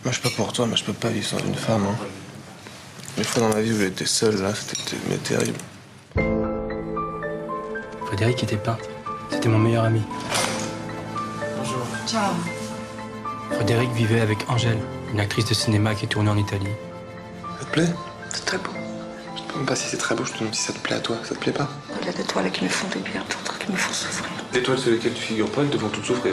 Moi, je sais pas pour toi, mais je peux pas vivre sans une femme. Hein. Les fois dans ma vie où j'étais seul, là, c'était mais terrible. Frédéric était peintre. C'était mon meilleur ami. Bonjour. Ciao. Frédéric vivait avec Angèle, une actrice de cinéma qui tournait en Italie. Ça te plaît? C'est très beau. Je te demande pas si c'est très beau, je te demande si ça te plaît à toi. Ça te plaît pas? Il y a des toiles qui me font du bien, d'autres qui me font souffrir. Les toiles sur lesquelles tu figures pas, elles te font toutes souffrir.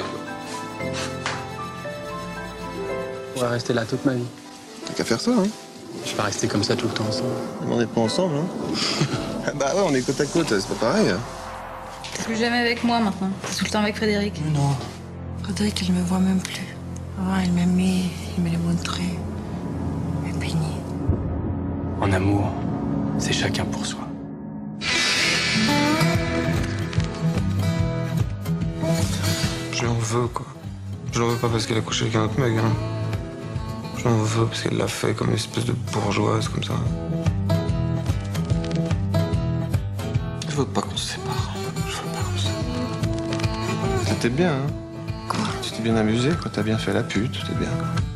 On va rester là toute ma vie. T'as qu'à faire ça, hein? Je vais pas rester comme ça tout le temps ensemble. On n'est pas ensemble, hein? Bah ouais, on est côte à côte, c'est pas pareil. Hein. T'es plus jamais avec moi maintenant. T'es tout le temps avec Frédéric. Mais non. Frédéric, il me voit même plus. Avant, il m'aimait, il me les montrait. Il me peignait. En amour, c'est chacun pour soi. Je l'en veux, quoi. Je l'en veux pas parce qu'elle a couché avec un autre mec, hein. Je l'en veux parce qu'elle l'a fait comme une espèce de bourgeoise, comme ça. Je veux pas qu'on se sépare. Je veux pas qu'on se sépare. C'était bien, hein. Quoi? Tu t'es bien amusé, quoi. T'as bien fait la pute, c'était bien, quoi.